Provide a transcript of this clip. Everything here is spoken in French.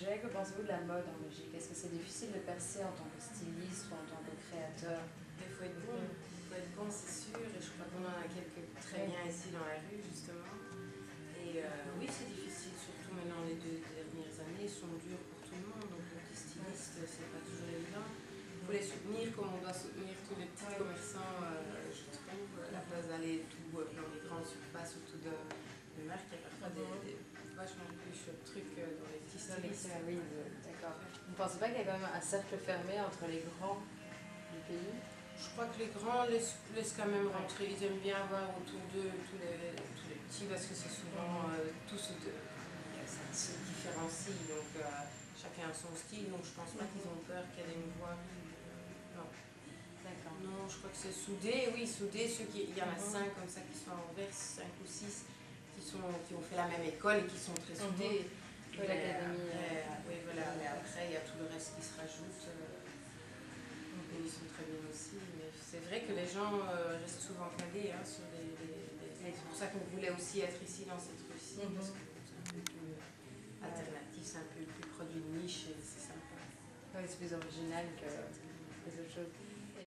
projet. Que pensez-vous de la mode en Belgique? Est-ce que c'est difficile de percer en tant que styliste ou en tant que créateur? Il faut être bon, c'est sûr, et je crois qu'on en a quelques très bien ici dans la rue, justement. Et oui, c'est difficile, surtout maintenant les 2 dernières années sont dures pour tout le monde, donc le petit styliste, c'est pas toujours évident. Il faut les soutenir comme on doit soutenir tous les petits commerçants, je trouve, à la place d'aller tout dans les grandes surfaces ou tout de marques, il y a parfois des vachement plus chouettes trucs dans les petits stylistes. Oui, d'accord. Vous ne pensez pas qu'il y a quand même un cercle fermé entre les grands du pays? Je crois que les grands laissent quand même rentrer. Ils aiment bien avoir autour d'eux tous les petits parce que c'est souvent tous ça se différencie. Donc chacun a son style. Donc je pense pas qu'ils ont peur qu'il y ait des nouveautés. Non. D'accord. Non, je crois que c'est soudé. Oui, soudé. Il y en a 5 comme ça qui sont en Anvers, 5 ou 6 qui ont fait la même école et qui sont très soudés. Oui, l'académie. Oui, voilà. Mais après, il y a tout le reste qui se rajoute. Ils sont très bien aussi, mais c'est vrai que les gens restent souvent calés sur c'est pour ça qu'on voulait aussi être ici dans cette rue-ci, parce que c'est un peu plus alternatif, c'est un peu plus produit de niche et c'est sympa. Oui, c'est plus original que les autres choses.